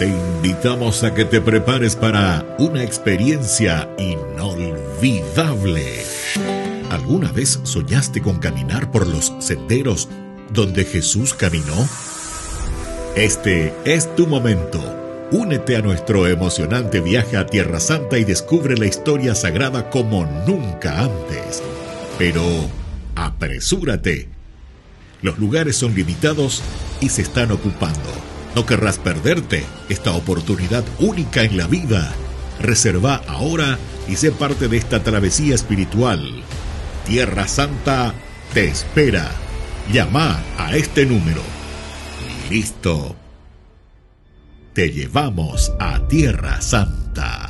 Te invitamos a que te prepares para una experiencia inolvidable. ¿Alguna vez soñaste con caminar por los senderos donde Jesús caminó? Este es tu momento. Únete a nuestro emocionante viaje a Tierra Santa y descubre la historia sagrada como nunca antes. Pero apresúrate. Los lugares son limitados y se están ocupando. No querrás perderte esta oportunidad única en la vida. Reserva ahora y sé parte de esta travesía espiritual. Tierra Santa te espera. Llama a este número. Listo. Te llevamos a Tierra Santa.